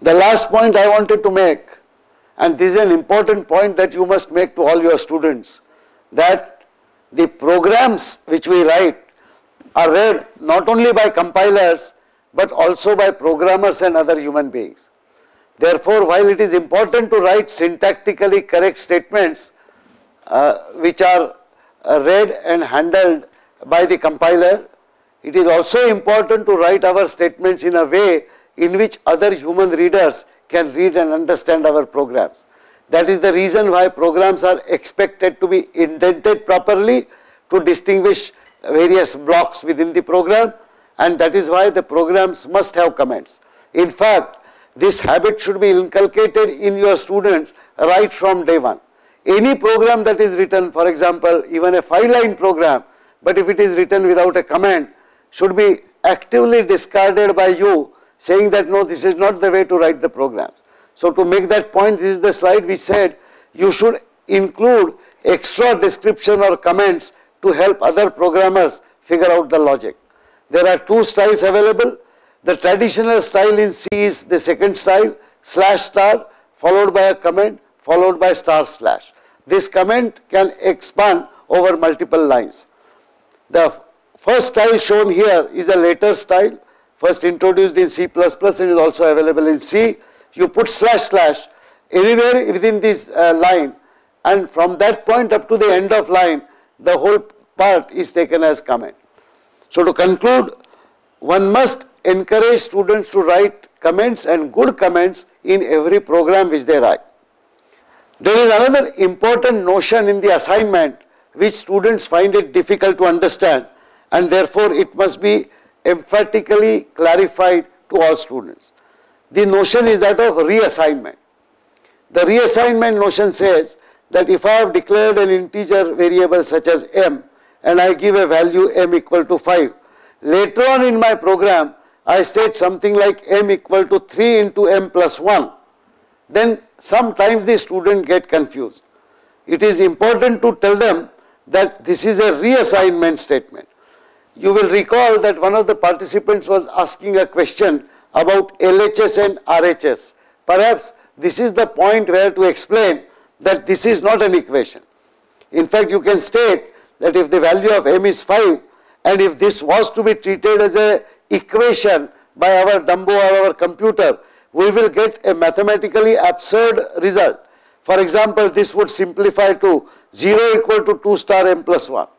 The last point I wanted to make, and this is an important point that you must make to all your students, that the programs which we write are read not only by compilers but also by programmers and other human beings. Therefore, while it is important to write syntactically correct statements which are read and handled by the compiler, it is also important to write our statements in a way in which other human readers can read and understand our programs. That is the reason why programs are expected to be indented properly to distinguish various blocks within the program, and that is why the programs must have comments. In fact, this habit should be inculcated in your students right from day one. Any program that is written, for example, even a 5-line program, but if it is written without a comment, should be actively discarded by you, saying that no, this is not the way to write the programs. So to make that point, this is the slide which said you should include extra description or comments to help other programmers figure out the logic. There are 2 styles available. The traditional style in C is the second style, /* followed by a comment followed by */. This comment can expand over multiple lines. The first style shown here is a later style, first introduced in C++ and is also available in C. You put // anywhere within this line, and from that point up to the end of line, the whole part is taken as comment. So to conclude, one must encourage students to write comments and good comments in every program which they write. There is another important notion in the assignment which students find it difficult to understand, and therefore it must be emphatically clarified to all students. The notion is that of reassignment. The reassignment notion says that if I have declared an integer variable such as m and I give a value m equal to 5, later on in my program I state something like m equal to 3 into m plus 1, then sometimes the student get confused. It is important to tell them that this is a reassignment statement. You will recall that one of the participants was asking a question about LHS and RHS. Perhaps this is the point where to explain that this is not an equation. In fact, you can state that if the value of m is 5 and if this was to be treated as an equation by our Dumbo or our computer, we will get a mathematically absurd result. For example, this would simplify to 0 equal to 2* m plus 1.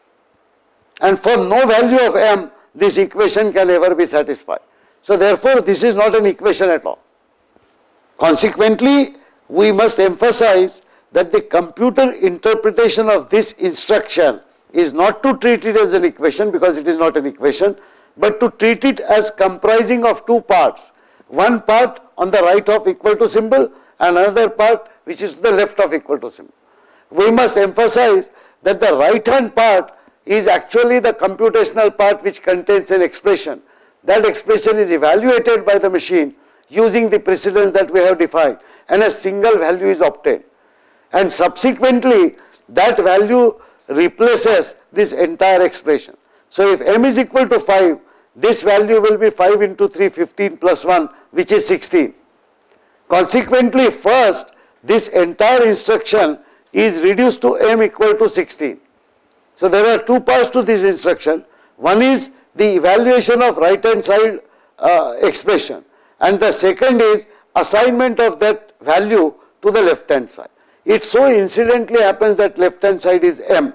And for no value of m, this equation can ever be satisfied. So therefore, this is not an equation at all. Consequently, we must emphasize that the computer interpretation of this instruction is not to treat it as an equation, because it is not an equation, but to treat it as comprising of 2 parts. One part on the right of equal to symbol and another part which is to the left of equal to symbol. We must emphasize that the right hand part is actually the computational part which contains an expression. That expression is evaluated by the machine using the precedence that we have defined, and a single value is obtained. And subsequently, that value replaces this entire expression. So if m is equal to 5, this value will be 5 into 3, 15 plus 1, which is 16. Consequently, first, this entire instruction is reduced to m equal to 16. So there are 2 parts to this instruction. One is the evaluation of right hand side expression, and the second is assignment of that value to the left hand side. It so incidentally happens that left hand side is m.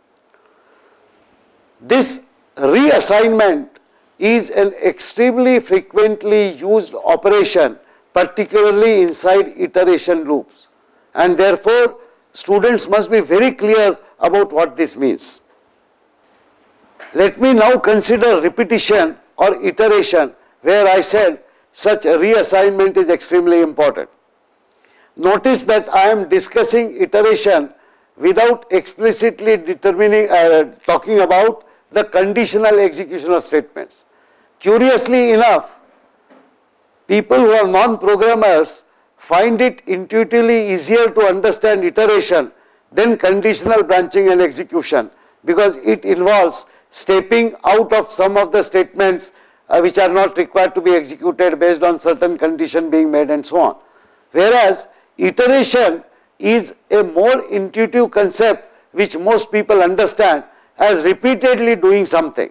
This reassignment is an extremely frequently used operation, particularly inside iteration loops, and therefore students must be very clear about what this means. Let me now consider repetition or iteration, where I said such a reassignment is extremely important. Notice that I am discussing iteration without explicitly talking about the conditional execution of statements. Curiously enough, people who are non-programmers find it intuitively easier to understand iteration than conditional branching and execution, because it involves stepping out of some of the statements which are not required to be executed based on certain condition being made and so on. Whereas iteration is a more intuitive concept which most people understand as repeatedly doing something.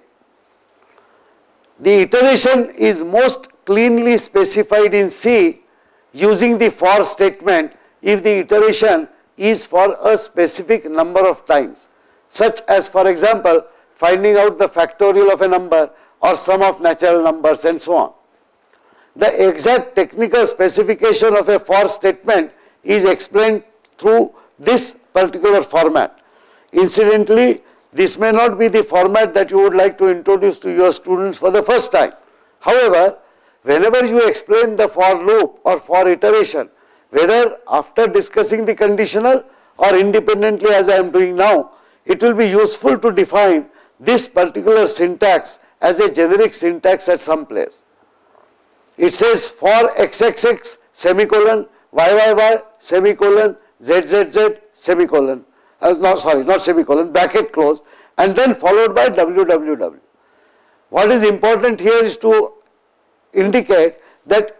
The iteration is most cleanly specified in C using the for statement if the iteration is for a specific number of times, such as, for example, finding out the factorial of a number or sum of natural numbers and so on. The exact technical specification of a for statement is explained through this particular format. Incidentally, this may not be the format that you would like to introduce to your students for the first time. However, whenever you explain the for loop or for iteration, whether after discussing the conditional or independently as I am doing now, it will be useful to define this particular syntax as a generic syntax at some place. It says for xxx semicolon yyyy semicolon zzz semicolon, not semicolon, bracket close, and then followed by www. What is important here is to indicate that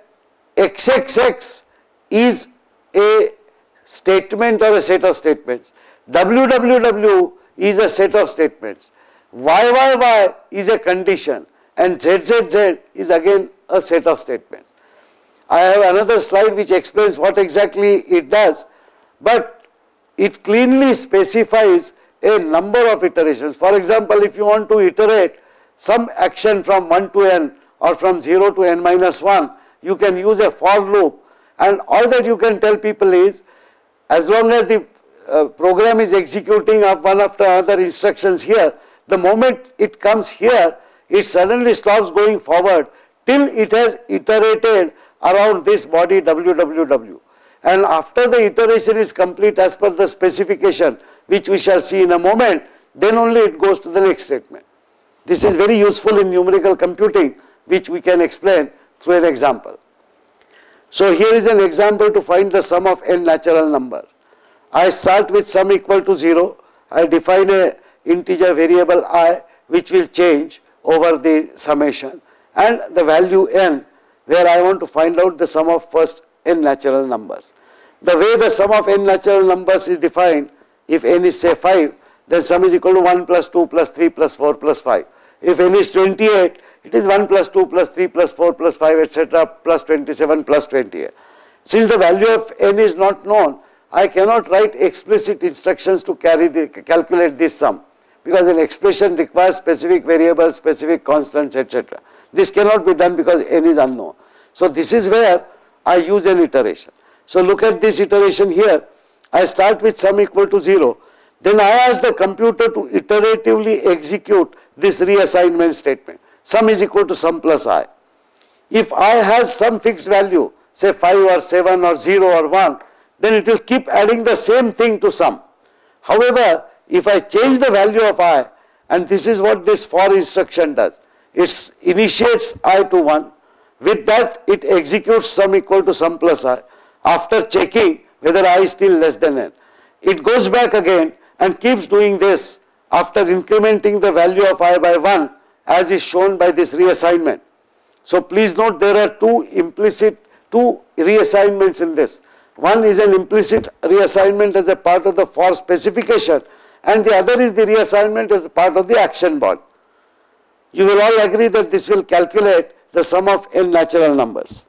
xxx is a statement or a set of statements, www is a set of statements, yyyy is a condition, and zzz is again a set of statements. I have another slide which explains what exactly it does, but it cleanly specifies a number of iterations. For example, if you want to iterate some action from 1 to n or from 0 to n minus 1, you can use a for loop, and all that you can tell people is, as long as the program is executing up one after another instructions here, the moment it comes here, it suddenly stops going forward till it has iterated around this body www. And after the iteration is complete as per the specification, which we shall see in a moment, then only it goes to the next statement. This is very useful in numerical computing, which we can explain through an example. So here is an example to find the sum of n natural numbers. I start with sum equal to 0. I define a integer variable I which will change over the summation, and the value n where I want to find out the sum of first n natural numbers. The way the sum of n natural numbers is defined, if n is say 5, then sum is equal to 1 plus 2 plus 3 plus 4 plus 5. If n is 28, it is 1 plus 2 plus 3 plus 4 plus 5 etc. plus 27 plus 28. Since the value of n is not known, I cannot write explicit instructions to calculate this sum, because an expression requires specific variables, specific constants etc. This cannot be done because n is unknown. So this is where I use an iteration. So look at this iteration here. I start with sum equal to 0. Then I ask the computer to iteratively execute this reassignment statement. Sum is equal to sum plus I. If I has some fixed value, say 5 or 7 or 0 or 1, then it will keep adding the same thing to sum. However, if I change the value of I, and this is what this for instruction does, it initiates I to 1, with that it executes sum equal to sum plus I, after checking whether I is still less than n. It goes back again and keeps doing this after incrementing the value of I by 1 as is shown by this reassignment. So please note there are two reassignments in this. One is an implicit reassignment as a part of the for specification, and the other is the reassignment as a part of the action body. You will all agree that this will calculate the sum of n natural numbers.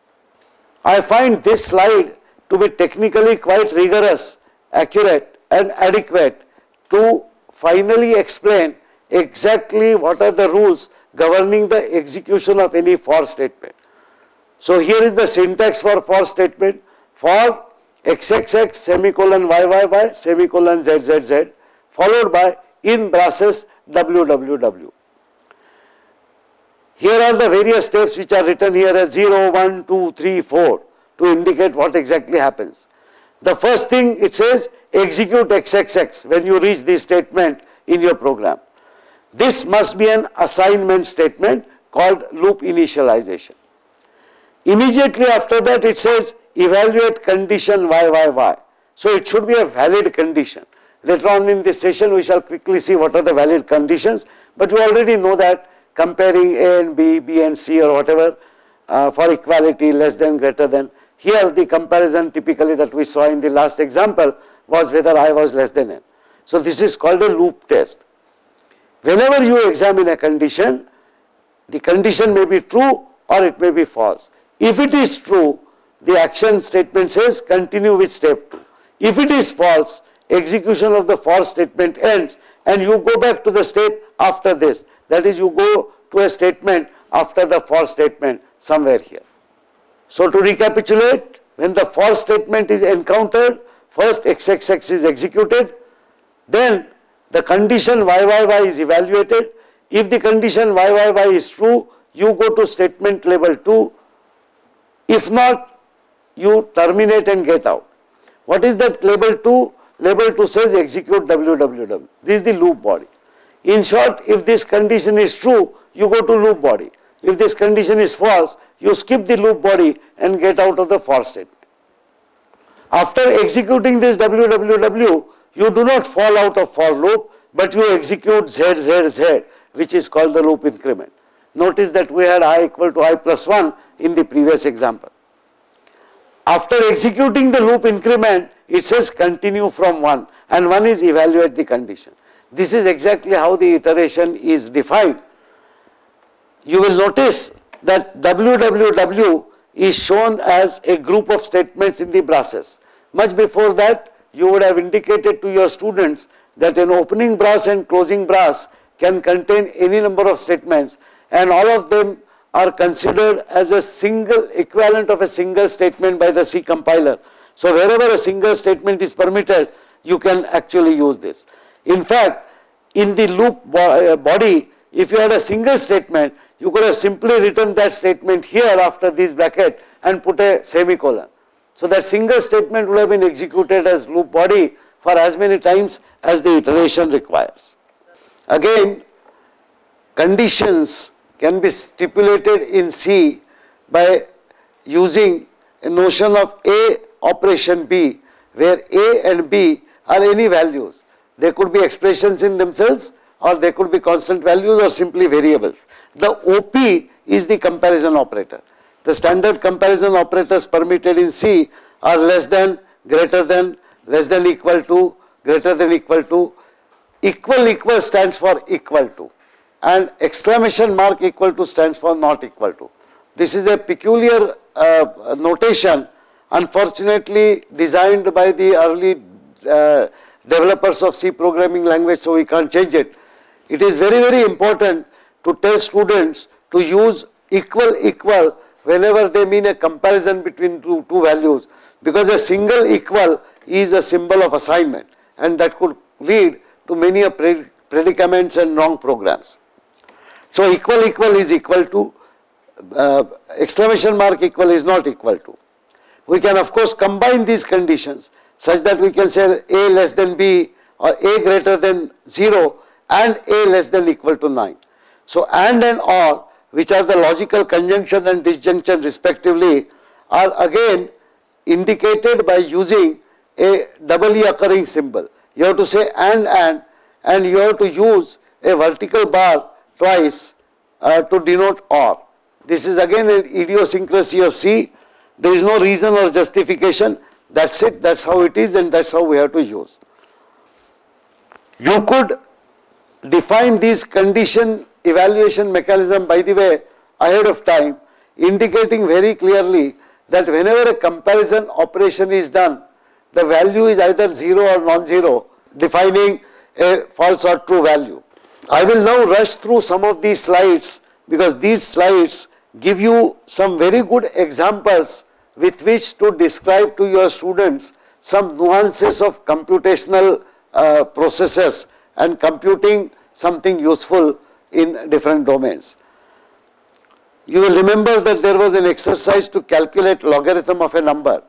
I find this slide to be technically quite rigorous, accurate and adequate to finally explain exactly what are the rules governing the execution of any for statement. So here is the syntax for statement: for xxx semicolon yyyy semicolon zzz followed by in braces www. Here are the various steps which are written here as 0, 1, 2, 3, 4 to indicate what exactly happens. The first thing it says execute xxx when you reach this statement in your program. This must be an assignment statement called loop initialization. Immediately after that it says evaluate condition yyyy. So it should be a valid condition. Later on in this session we shall quickly see what are the valid conditions, but you already know that comparing A and B, B and C or whatever for equality, less than, greater than. Here the comparison typically that we saw in the last example was whether I was less than N. So this is called a loop test. Whenever you examine a condition, the condition may be true or it may be false. If it is true, the action statement says continue with step 2. If it is false, execution of the for statement ends and you go back to the step after this. That is, you go to a statement after the for statement somewhere here. So to recapitulate, when the for statement is encountered, first XXX is executed, then the condition YYY is evaluated. If the condition YYY is true, you go to statement label 2. If not, you terminate and get out. What is that label 2? Label 2 says execute www. This is the loop body. In short, if this condition is true, you go to loop body. If this condition is false, you skip the loop body and get out of the for statement. After executing this www, you do not fall out of for loop, but you execute z, which is called the loop increment. Notice that we had I equal to I plus 1 in the previous example. After executing the loop increment, it says continue from 1 and 1 is evaluate the condition. This is exactly how the iteration is defined. You will notice that www is shown as a group of statements in the braces. Much before that, you would have indicated to your students that an opening brace and closing brace can contain any number of statements and all of them are considered as a single equivalent of a single statement by the C compiler. So wherever a single statement is permitted, you can actually use this. In fact, in the loop body, if you had a single statement, you could have simply written that statement here after this bracket and put a semicolon. So that single statement would have been executed as loop body for as many times as the iteration requires. Again, conditions can be stipulated in C by using a notion of A operation B, where A and B are any values. They could be expressions in themselves or they could be constant values or simply variables. The OP is the comparison operator. The standard comparison operators permitted in C are less than, greater than, less than equal to, greater than equal to, equal stands for equal to, and exclamation mark equal to stands for not equal to. This is a peculiar notation, unfortunately designed by the early developers of C programming language, so we can't change it. It is very, very important to tell students to use equal whenever they mean a comparison between two values, because a single equal is a symbol of assignment and that could lead to many predicaments and wrong programs. So equal is equal to, exclamation mark equal is not equal to. We can of course combine these conditions such that we can say A less than B or A greater than 0 and A less than equal to 9. So and or, which are the logical conjunction and disjunction respectively, are again indicated by using a doubly occurring symbol. You have to say and you have to use a vertical bar twice to denote or. This is again an idiosyncrasy of C. There is no reason or justification. That's it, that's how it is and that's how we have to use. You could define this condition evaluation mechanism, by the way, ahead of time, indicating very clearly that whenever a comparison operation is done, the value is either 0 or non-zero, defining a false or true value. I will now rush through some of these slides because these slides give you some very good examples with which to describe to your students some nuances of computational processes and computing something useful in different domains. You will remember that there was an exercise to calculate logarithm of a number.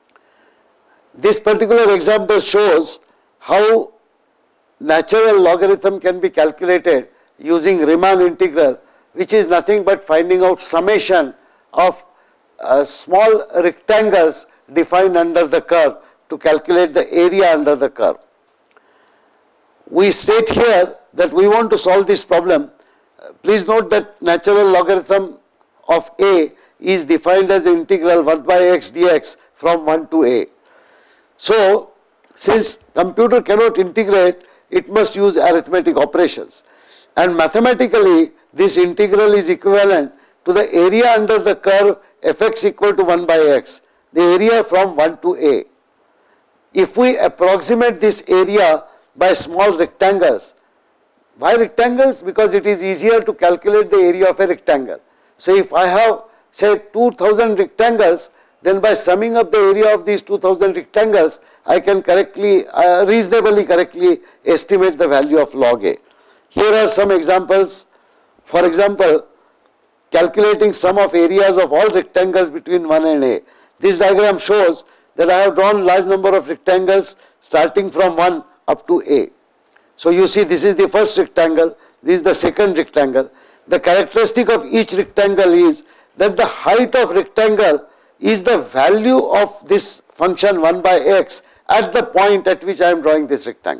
This particular example shows how natural logarithm can be calculated using Riemann integral, which is nothing but finding out summation of small rectangles defined under the curve to calculate the area under the curve. We state here that we want to solve this problem Please note that natural logarithm of a is defined as the integral 1 by x dx from 1 to a. So, since computer cannot integrate, it must use arithmetic operations, and mathematically this integral is equivalent to the area under the curve fx equal to 1 by x, the area from 1 to a. If we approximate this area by small rectangles, why rectangles? Because it is easier to calculate the area of a rectangle. So, if I have say 2000 rectangles, then by summing up the area of these 2000 rectangles, I can reasonably correctly estimate the value of log a. Here are some examples. For example, calculating sum of areas of all rectangles between 1 and a. This diagram shows that I have drawn large number of rectangles starting from 1 up to a. So, you see this is the first rectangle, this is the second rectangle. The characteristic of each rectangle is that the height of rectangle is the value of this function 1 by x at the point at which I am drawing this rectangle.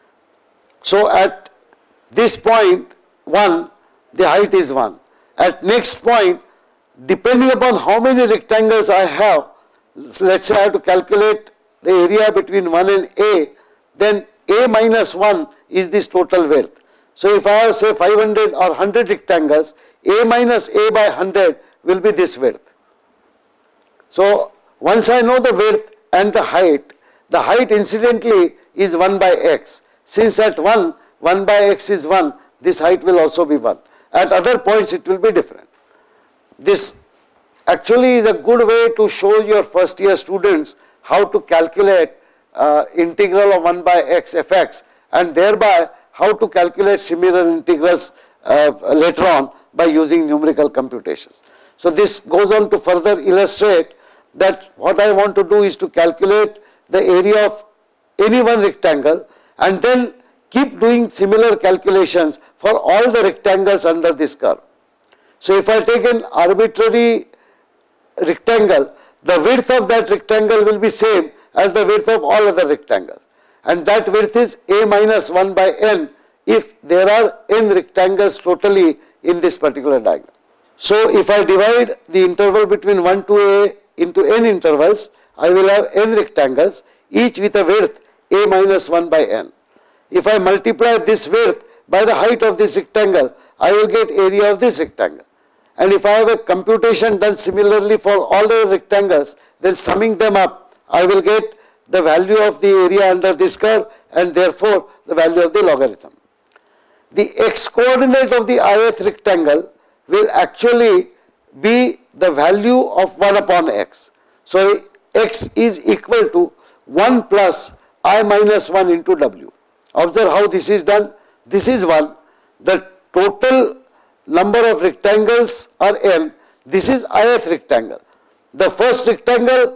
So, at this point 1, the height is 1. At next point, depending upon how many rectangles I have, let us say I have to calculate the area between 1 and a, then a minus 1 is this total width. So, if I have say 500 or 100 rectangles, a minus a by 100 will be this width. So, once I know the width and the height incidentally is 1 by x. Since at 1 by x is 1, this height will also be 1. At other points it will be different. This actually is a good way to show your first year students how to calculate integral of 1 by x fx, and thereby how to calculate similar integrals later on by using numerical computations. So, this goes on to further illustrate that what I want to do is to calculate the area of any one rectangle and then keep doing similar calculations for all the rectangles under this curve. So, if I take an arbitrary rectangle, the width of that rectangle will be same as the width of all other rectangles, and that width is a minus 1 by n if there are n rectangles totally in this particular diagram. So, if I divide the interval between 1 to a into n intervals, I will have n rectangles, each with a width a minus 1 by n. If I multiply this width by the height of this rectangle, I will get area of this rectangle. And if I have a computation done similarly for all the rectangles, then summing them up, I will get the value of the area under this curve and therefore the value of the logarithm. The x coordinate of the ith rectangle will actually be the value of 1 upon x. So, x is equal to 1 plus I minus 1 into w. Observe how this is done. This is 1. The total number of rectangles are n. This is ith rectangle. The first rectangle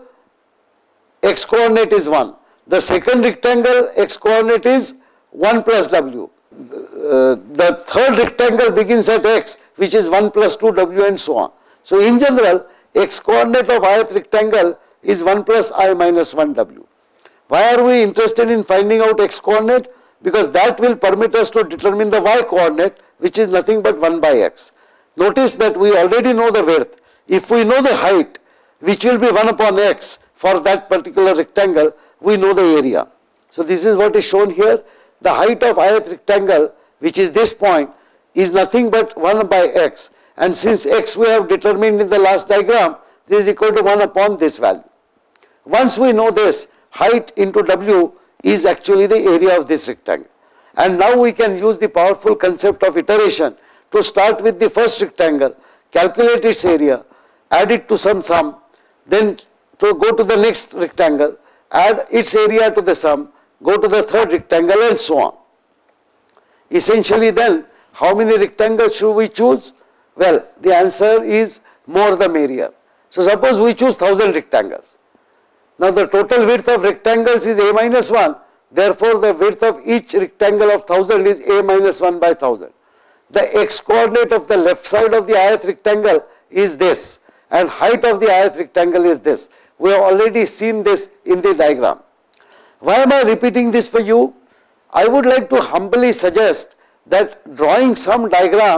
x coordinate is 1. The second rectangle x coordinate is 1 plus w. The third rectangle begins at x, which is 1 plus 2w and so on. So, in general, x coordinate of ith rectangle is 1 plus I minus 1w. Why are we interested in finding out x coordinate? Because that will permit us to determine the y coordinate, which is nothing but 1 by x. Notice that we already know the width. If we know the height, which will be 1 upon x for that particular rectangle, we know the area. So, this is what is shown here. The height of ith rectangle, which is this point, is nothing but 1 by x, and since x we have determined in the last diagram, this is equal to 1 upon this value. Once we know this, height into w is actually the area of this rectangle. And now we can use the powerful concept of iteration to start with the first rectangle, calculate its area, add it to some sum, then to go to the next rectangle, add its area to the sum, go to the third rectangle and so on. Essentially then, how many rectangles should we choose? Well, the answer is more the merrier. So, suppose we choose 1000 rectangles. Now, the total width of rectangles is a minus 1, therefore, the width of each rectangle of 1000 is a minus 1 by 1000. The x coordinate of the left side of the ith rectangle is this, and height of the ith rectangle is this. We have already seen this in the diagram. Why am I repeating this for you? I would like to humbly suggest that drawing some diagrams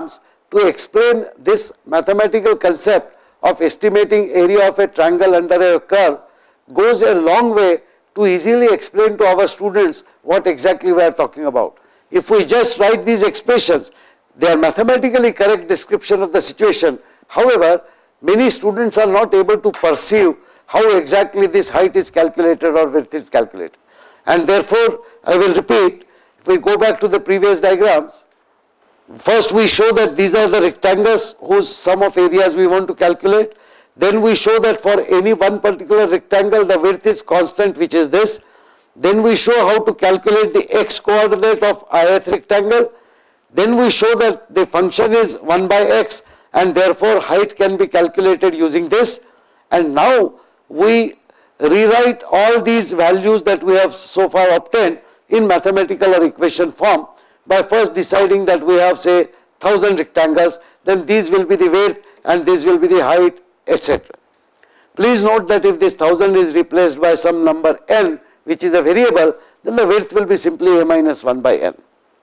to explain this mathematical concept of estimating area of a triangle under a curve goes a long way to easily explain to our students what exactly we are talking about. If we just write these expressions, they are mathematically correct description of the situation. However, many students are not able to perceive how exactly this height is calculated or width is calculated. And therefore, I will repeat, if we go back to the previous diagrams, first we show that these are the rectangles whose sum of areas we want to calculate. Then we show that for any one particular rectangle the width is constant, which is this. Then we show how to calculate the x coordinate of ith rectangle. Then we show that the function is 1 by x and therefore height can be calculated using this. And now we rewrite all these values that we have so far obtained in mathematical or equation form by first deciding that we have say 1000 rectangles, then these will be the width and this will be the height, etc. Please note that if this 1000 is replaced by some number n, which is a variable, then the width will be simply a minus 1 by n.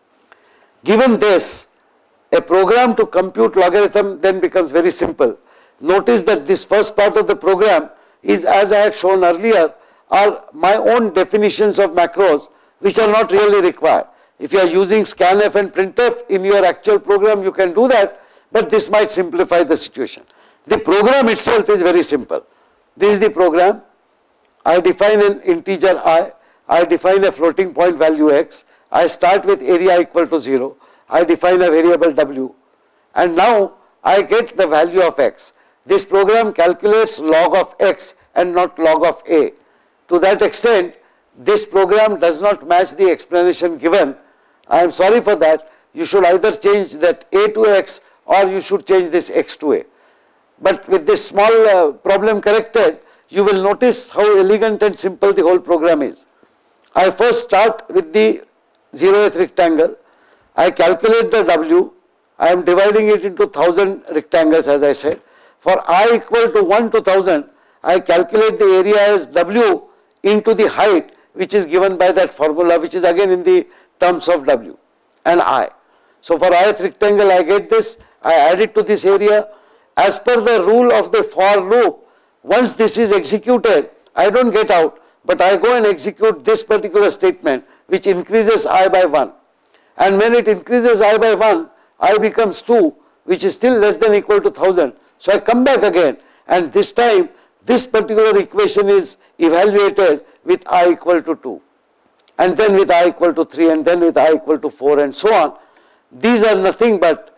Given this, a program to compute logarithm then becomes very simple. Notice that this first part of the program is, as I had shown earlier, are my own definitions of macros which are not really required. If you are using scanf and printf in your actual program, you can do that, but this might simplify the situation. The program itself is very simple. This is the program. I define an integer I define a floating point value x, I start with area equal to 0, I define a variable w, and now I get the value of x. This program calculates log of x and not log of a. To that extent, this program does not match the explanation given. I am sorry for that. You should either change that a to x or you should change this x to a. But with this small problem corrected, you will notice how elegant and simple the whole program is. I first start with the 0th rectangle. I calculate the w. I am dividing it into 1000 rectangles, as I said. For I equal to 1 to 1000, I calculate the area as w into the height, which is given by that formula, which is again in the terms of w and I. So for ith rectangle, I get this, I add it to this area. As per the rule of the for loop, once this is executed, I don't get out, but I go and execute this particular statement, which increases I by 1. And when it increases I by 1, I becomes 2, which is still less than equal to 1000. So I come back again, and this time this particular equation is evaluated with I equal to 2, and then with I equal to 3, and then with I equal to 4, and so on. These are nothing but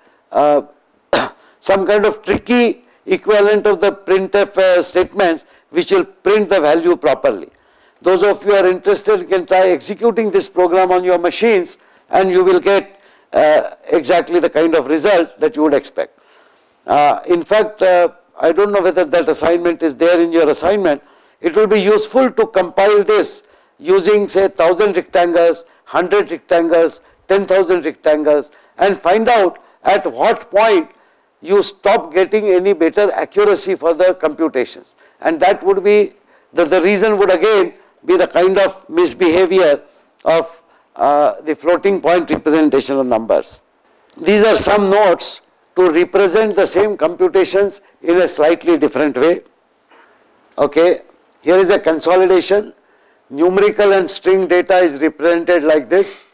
some kind of tricky equivalent of the printf statements which will print the value properly. Those of you who are interested can try executing this program on your machines, and you will get exactly the kind of result that you would expect. In fact, I don't know whether that assignment is there in your assignment. It will be useful to compile this using say 1000 rectangles, 100 rectangles, 10,000 rectangles, and find out at what point you stop getting any better accuracy for the computations. And that would be, the reason would again be the kind of misbehavior of the floating point representation of numbers. These are some notes to represent the same computations in a slightly different way. Okay, here is a consolidation. Numerical and string data is represented like this.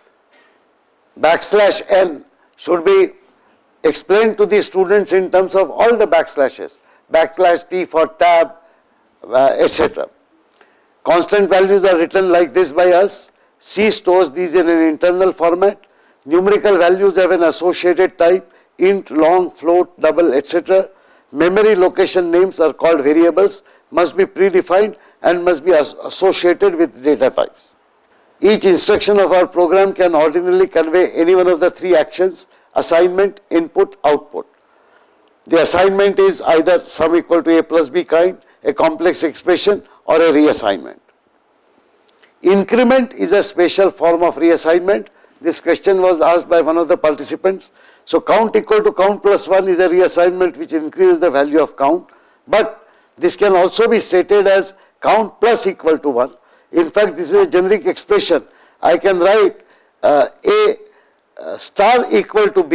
\n should be explained to the students in terms of all the backslashes, \t for tab, etc. Constant values are written like this by us. C stores these in an internal format. Numerical values have an associated type, int, long, float, double, etc. Memory location names are called variables, must be predefined and must be associated with data types. Each instruction of our program can ordinarily convey any one of the three actions: assignment, input, output. The assignment is either sum equal to a plus b kind, a complex expression, or a reassignment. Increment is a special form of reassignment. This question was asked by one of the participants. So count equal to count plus 1 is a reassignment which increases the value of count, but this can also be stated as count plus equal to 1. In fact, this is a generic expression. I can write a star equal to b,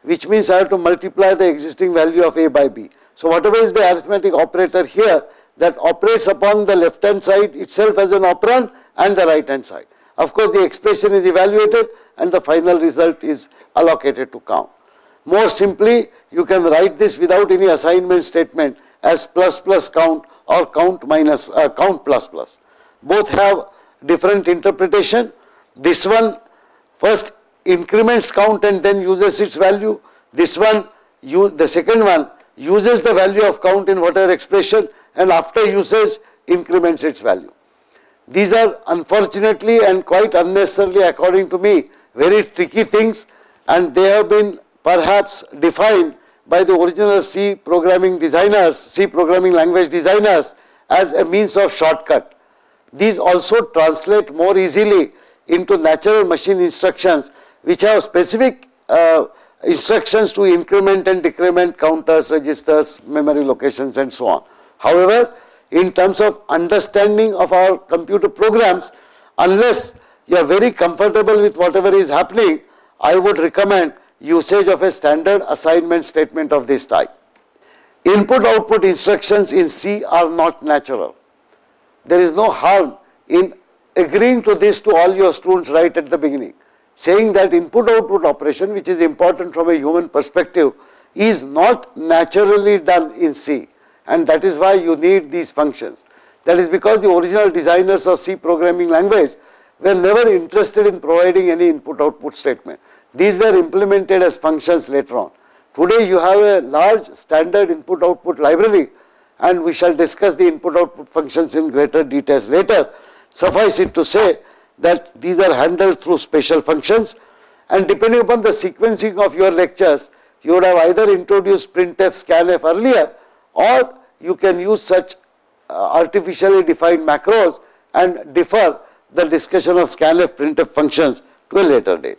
which means I have to multiply the existing value of A by B. So whatever is the arithmetic operator here, that operates upon the left hand side itself as an operand and the right hand side. Of course, the expression is evaluated and the final result is allocated to count. More simply, you can write this without any assignment statement as plus plus count or count minus count plus plus. Both have different interpretation. This one first increments count and then uses its value. This one, the second one, uses the value of count in whatever expression and after usage increments its value. These are unfortunately and quite unnecessarily, according to me, very tricky things, and they have been perhaps defined by the original C programming designers, C programming language designers, as a means of shortcut. These also translate more easily into natural machine instructions, which have specific instructions to increment and decrement counters, registers, memory locations and so on. However, in terms of understanding of our computer programs, unless you are very comfortable with whatever is happening, I would recommend usage of a standard assignment statement of this type. Input-output instructions in C are not natural. There is no harm in agreeing to this to all your students right at the beginning, saying that input-output operation, which is important from a human perspective, is not naturally done in C, and that is why you need these functions. That is because the original designers of C programming language were never interested in providing any input-output statement. These were implemented as functions later on. Today you have a large standard input-output library, and we shall discuss the input-output functions in greater details later. Suffice it to say that these are handled through special functions, and depending upon the sequencing of your lectures, you would have either introduced printf, scanf earlier, or you can use such artificially defined macros and defer the discussion of scanf, printf functions to a later date.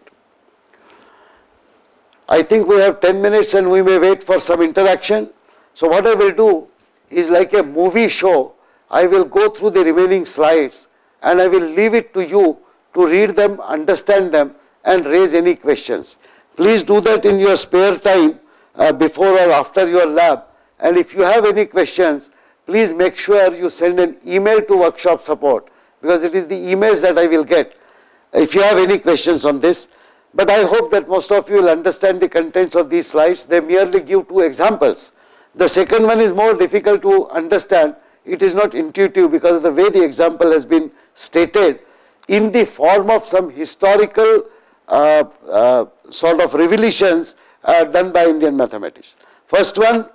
I think we have 10 minutes and we may wait for some interaction. So what I will do is like a movie show. I will go through the remaining slides and I will leave it to you to read them, understand them and raise any questions. Please do that in your spare time before or after your lab, and if you have any questions, please make sure you send an email to workshop support, because it is the emails that I will get if you have any questions on this. But I hope that most of you will understand the contents of these slides. They merely give two examples. The second one is more difficult to understand. It is not intuitive because of the way the example has been stated in the form of some historical sort of revelations done by Indian mathematicians. First one,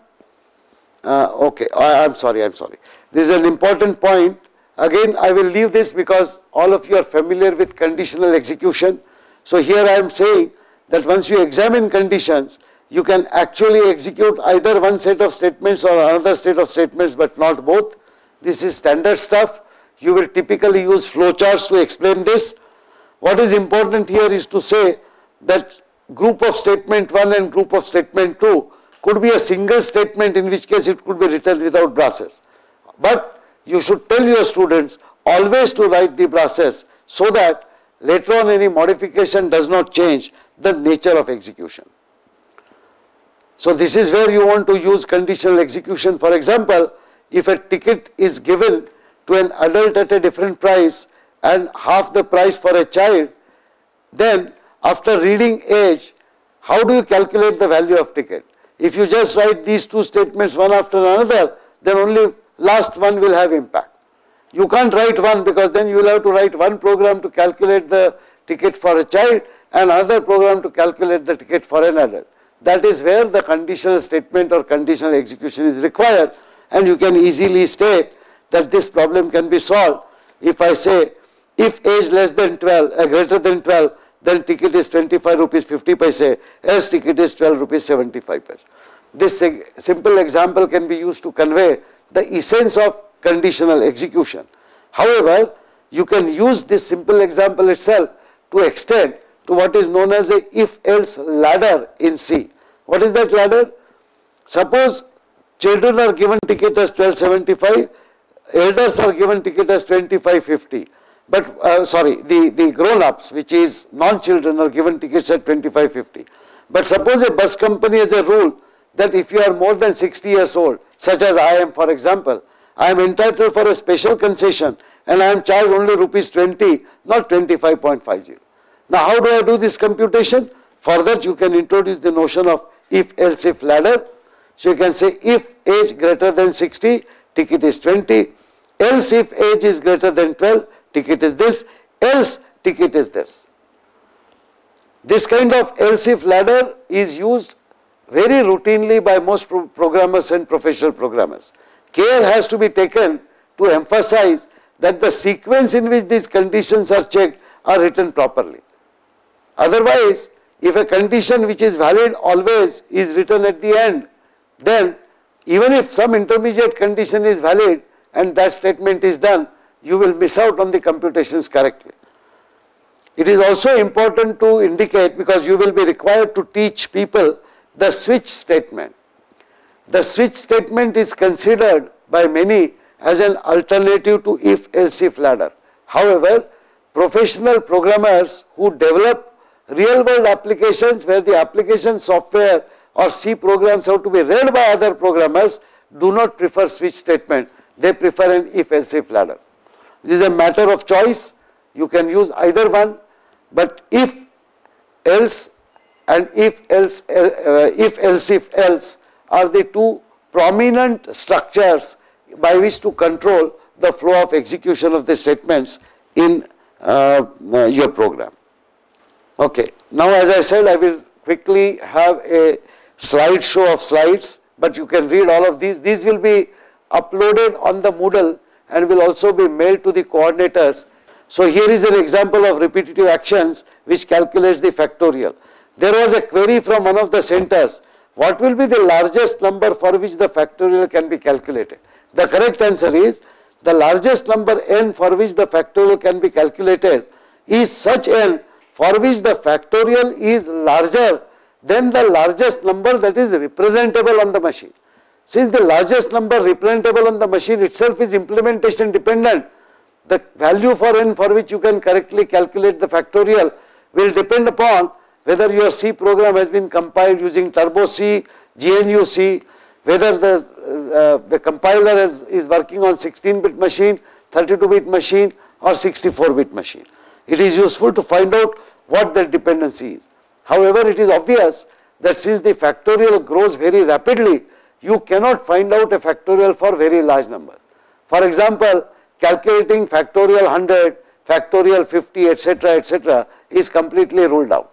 I'm sorry. This is an important point. Again, I will leave this because all of you are familiar with conditional execution. So here I am saying that once you examine conditions, you can actually execute either one set of statements or another set of statements, but not both. This is standard stuff. You will typically use flowcharts to explain this. What is important here is to say that group of statement 1 and group of statement 2 could be a single statement, in which case it could be written without brasses. But you should tell your students always to write the brasses so that later on any modification does not change the nature of execution. So this is where you want to use conditional execution. For example, if a ticket is given to an adult at a different price and half the price for a child, then after reading age, how do you calculate the value of ticket? If you just write these two statements one after another, then only last one will have impact. You can't write one, because then you will have to write one program to calculate the ticket for a child and another program to calculate the ticket for an adult. That is where the conditional statement or conditional execution is required, and you can easily state that this problem can be solved if I say if age less than 12, greater than 12, then ticket is 25 rupees 50 paise, else ticket is 12 rupees 75 paise. This simple example can be used to convey the essence of conditional execution. However, you can use this simple example itself to extend to what is known as a if-else ladder in C. What is that ladder? Suppose children are given ticket as 1275, elders are given ticket as 2550. But the grown-ups, which is non-children, are given tickets at 2550. But suppose a bus company has a rule that if you are more than 60 years old, such as I am for example, I am entitled for a special concession and I am charged only rupees 20, not 25.50. Now how do I do this computation? For that you can introduce the notion of if-else if ladder. So you can say if age greater than 60, ticket is 20, else if age is greater than 12, ticket is this, else ticket is this. This kind of else if ladder is used very routinely by most programmers and professional programmers. Care has to be taken to emphasize that the sequence in which these conditions are checked are written properly. Otherwise, if a condition which is valid always is written at the end, then even if some intermediate condition is valid and that statement is done, you will miss out on the computations correctly. It is also important to indicate, because you will be required to teach people the switch statement. The switch statement is considered by many as an alternative to if-else if ladder. However, professional programmers who develop real world applications where the application software or C programs have to be read by other programmers do not prefer switch statement. They prefer an if-else if ladder. This is a matter of choice. You can use either one, but if else and if else if else are the two prominent structures by which to control the flow of execution of the statements in your program. Okay. Now, as I said, I will quickly have a slideshow of slides, but you can read all of these. These will be uploaded on the Moodle and will also be mailed to the coordinators. So here is an example of repetitive actions which calculates the factorial. There was a query from one of the centers, what will be the largest number for which the factorial can be calculated? The correct answer is, the largest number n for which the factorial can be calculated is such n for which the factorial is larger than the largest number that is representable on the machine. Since the largest number representable on the machine itself is implementation dependent, the value for n for which you can correctly calculate the factorial will depend upon whether your C program has been compiled using Turbo C, GNU C, whether the compiler is working on 16-bit machine, 32-bit machine or 64-bit machine. It is useful to find out what the dependency is. However, it is obvious that since the factorial grows very rapidly, you cannot find out a factorial for very large numbers. For example, calculating factorial 100, factorial 50, etc. is completely ruled out.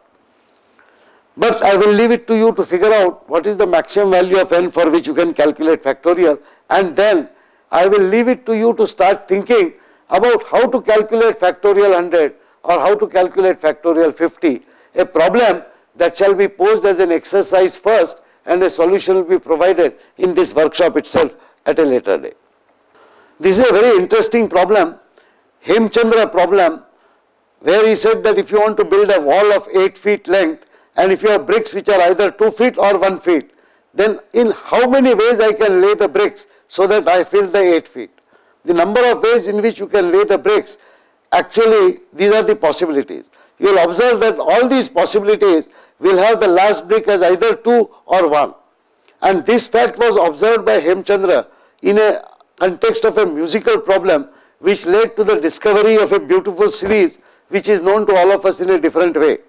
But I will leave it to you to figure out what is the maximum value of n for which you can calculate factorial, and then I will leave it to you to start thinking about how to calculate factorial 100 or how to calculate factorial 50, a problem that shall be posed as an exercise first and a solution will be provided in this workshop itself at a later date. This is a very interesting problem, Hemachandra problem, where he said that if you want to build a wall of 8 feet length and if you have bricks which are either 2 feet or 1 feet, then in how many ways I can lay the bricks so that I fill the 8 feet. The number of ways in which you can lay the bricks, actually these are the possibilities. You will observe that all these possibilities will have the last brick as either 2 or 1. And this fact was observed by Hemachandra in a context of a musical problem which led to the discovery of a beautiful series which is known to all of us in a different way.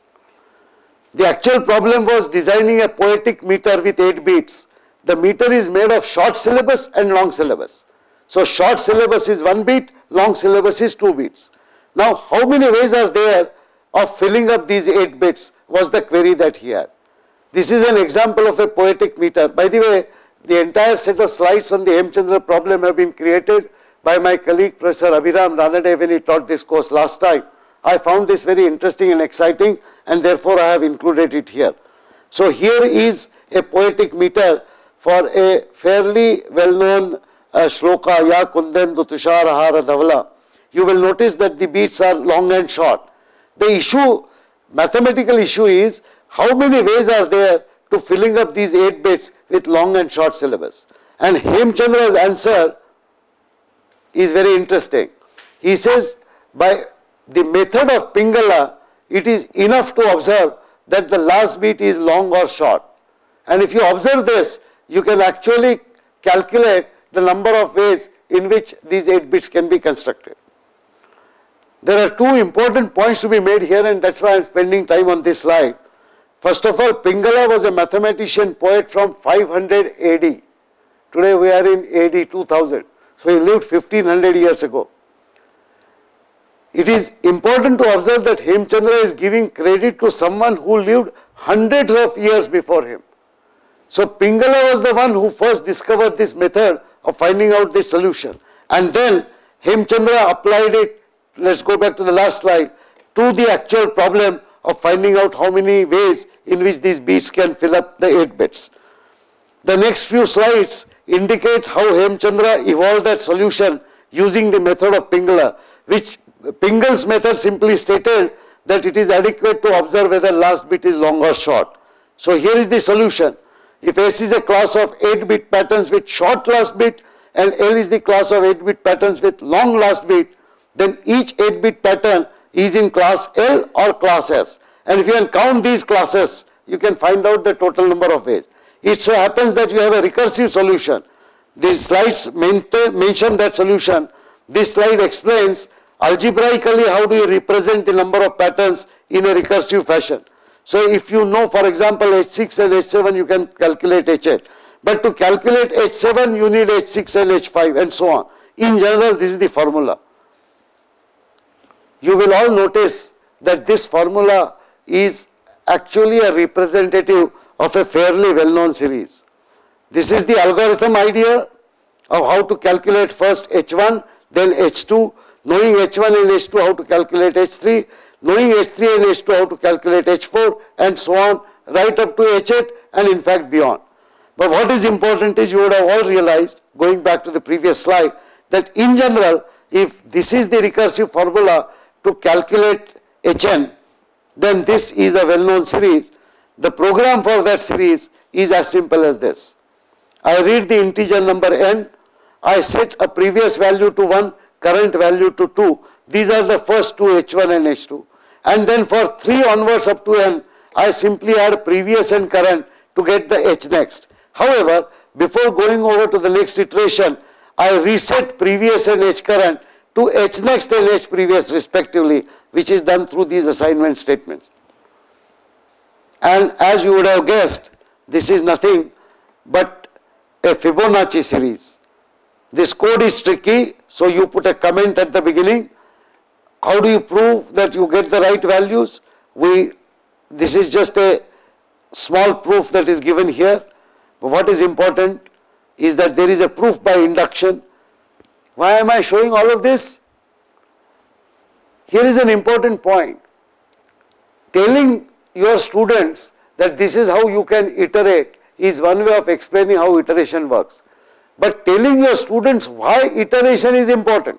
The actual problem was designing a poetic meter with 8 beats. The meter is made of short syllabus and long syllabus. So short syllabus is 1 beat, long syllabus is 2 beats. Now how many ways are there of filling up these 8 bits was the query that he had. This is an example of a poetic meter. By the way, the entire set of slides on the Hemachandra problem have been created by my colleague Professor Abhiram Ranade when he taught this course last time. I found this very interesting and exciting, and therefore I have included it here. So here is a poetic meter for a fairly well-known shloka, Ya Kundendu Tushar Hara Dhavala. You will notice that the beats are long and short. The issue, mathematical issue is how many ways are there to filling up these 8 bits with long and short syllabus. And Hemachandra's answer is very interesting. He says by the method of Pingala, it is enough to observe that the last bit is long or short. And if you observe this, you can actually calculate the number of ways in which these 8 bits can be constructed. There are two important points to be made here, and that's why I am spending time on this slide. First of all, Pingala was a mathematician poet from 500 AD. Today we are in AD 2000. So he lived 1500 years ago. It is important to observe that Hemachandra is giving credit to someone who lived hundreds of years before him. So Pingala was the one who first discovered this method of finding out the solution. And then Hemachandra applied it, let's go back to the last slide, to the actual problem of finding out how many ways in which these bits can fill up the 8 bits. The next few slides indicate how Hemachandra evolved that solution using the method of Pingala, which Pingel's method simply stated that it is adequate to observe whether last bit is long or short. So here is the solution. If S is a class of 8-bit patterns with short last bit and L is the class of 8-bit patterns with long last bit, then each 8-bit pattern is in class L or class S. And if you can count these classes, you can find out the total number of ways. It so happens that you have a recursive solution. These slides mention that solution. This slide explains algebraically how do you represent the number of patterns in a recursive fashion. So if you know, for example, H6 and H7, you can calculate H8. But to calculate H7, you need H6 and H5 and so on. In general, this is the formula. You will all notice that this formula is actually a representative of a fairly well-known series. This is the algorithm idea of how to calculate first H1, then H2, knowing H1 and H2 how to calculate H3, knowing H3 and H2 how to calculate H4 and so on, right up to H8 and in fact beyond. But what is important is you would have all realized, going back to the previous slide, that in general, if this is the recursive formula to calculate Hn, then this is a well-known series. The program for that series is as simple as this. I read the integer number n, I set a previous value to 1, current value to 2. These are the first two, H1 and H2. And then for 3 onwards up to n, I simply add previous and current to get the H next. However, before going over to the next iteration, I reset previous and H current to H next and H previous respectively, which is done through these assignment statements. And as you would have guessed, this is nothing but a Fibonacci series. This code is tricky, so you put a comment at the beginning. How do you prove that you get the right values? This is just a small proof that is given here. But what is important is that there is a proof by induction. Why am I showing all of this? Here is an important point. Telling your students that this is how you can iterate is one way of explaining how iteration works. But telling your students why iteration is important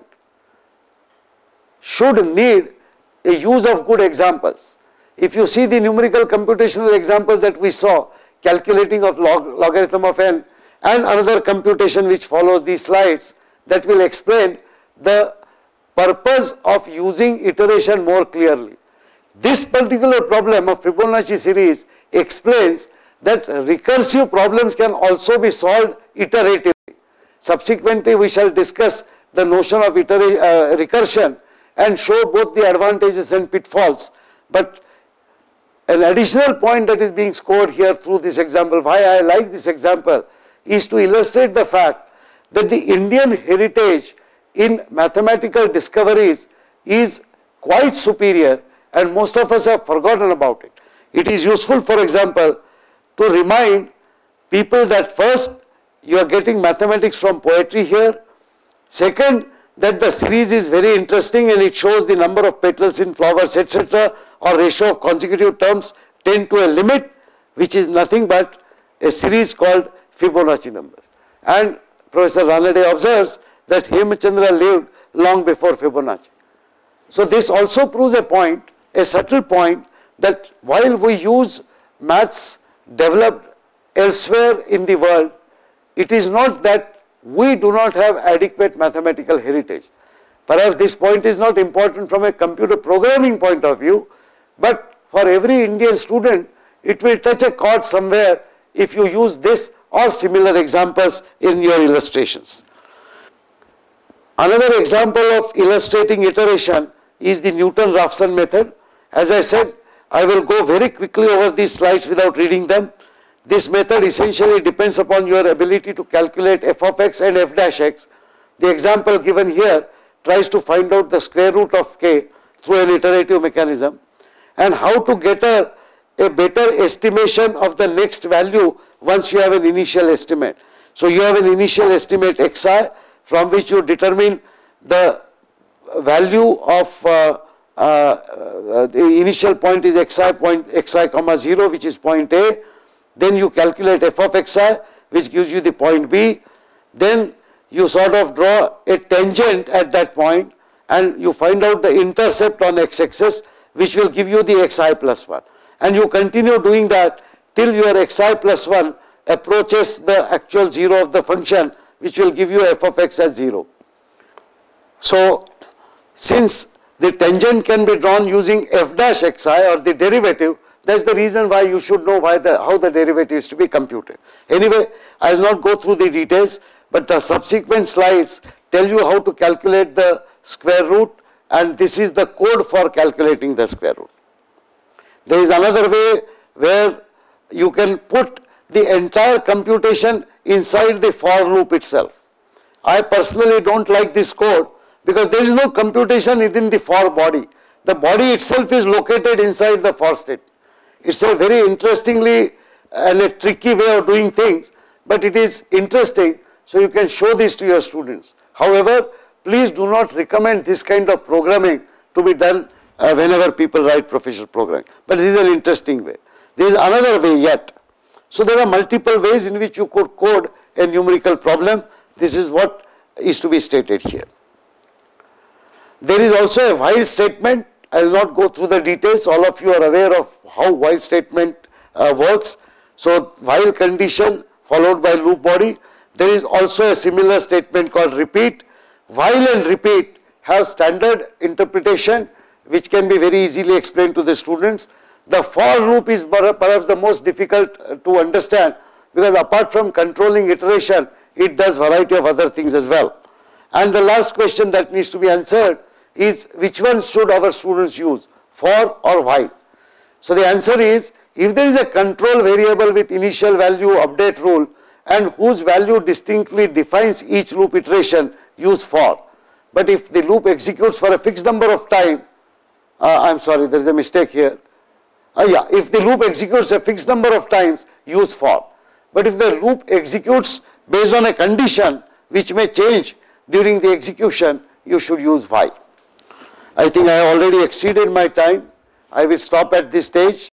should need a use of good examples. If you see the numerical computational examples that we saw, calculating of logarithm of n, and another computation which follows these slides, that will explain the purpose of using iteration more clearly. This particular problem of Fibonacci series explains that recursive problems can also be solved iteratively. Subsequently, we shall discuss the notion of recursion and show both the advantages and pitfalls. But an additional point that is being scored here through this example, why I like this example, is to illustrate the fact that the Indian heritage in mathematical discoveries is quite superior and most of us have forgotten about it. It is useful, for example, to remind people that first, you are getting mathematics from poetry here. Second, that the series is very interesting and it shows the number of petals in flowers, etc., or ratio of consecutive terms tend to a limit, which is nothing but a series called Fibonacci numbers. And Professor Ranade observes that Hemachandra lived long before Fibonacci. So this also proves a point, a subtle point, that while we use maths developed elsewhere in the world, it is not that we do not have adequate mathematical heritage. Perhaps this point is not important from a computer programming point of view, but for every Indian student, it will touch a chord somewhere if you use this or similar examples in your illustrations. Another example of illustrating iteration is the Newton-Raphson method. As I said, I will go very quickly over these slides without reading them. This method essentially depends upon your ability to calculate f of x and f dash x. The example given here tries to find out the square root of k through an iterative mechanism and how to get a better estimation of the next value once you have an initial estimate. So you have an initial estimate xi from which you determine the value of the initial point is xi comma 0, which is point A. Then you calculate f of xi, which gives you the point B. Then you sort of draw a tangent at that point and you find out the intercept on x-axis, which will give you the xi plus 1. And you continue doing that till your xi plus 1 approaches the actual 0 of the function, which will give you f of x as 0. So, since the tangent can be drawn using f dash xi or the derivative, that's the reason why you should know how the derivative is to be computed. Anyway, I will not go through the details, but the subsequent slides tell you how to calculate the square root, and this is the code for calculating the square root. There is another way where you can put the entire computation inside the for loop itself. I personally don't like this code because there is no computation within the for body. The body itself is located inside the for state. It's a very interestingly and a tricky way of doing things, but it is interesting, so you can show this to your students. However, please do not recommend this kind of programming to be done whenever people write professional programming. But this is an interesting way. There is another way yet. So there are multiple ways in which you could code a numerical problem. This is what is to be stated here. There is also a while statement. I will not go through the details. All of you are aware of how while statement works. So while condition followed by loop body. There is also a similar statement called repeat. While and repeat have standard interpretation which can be very easily explained to the students. The for loop is perhaps the most difficult to understand because apart from controlling iteration, it does variety of other things as well. And the last question that needs to be answered is which one should our students use, for or while? So the answer is, if there is a control variable with initial value update rule and whose value distinctly defines each loop iteration, use for. But if the loop executes for a fixed number of time, I'm sorry, there is a mistake here. If the loop executes a fixed number of times, use for. But if the loop executes based on a condition which may change during the execution, you should use while. I think I already exceeded my time. I will stop at this stage.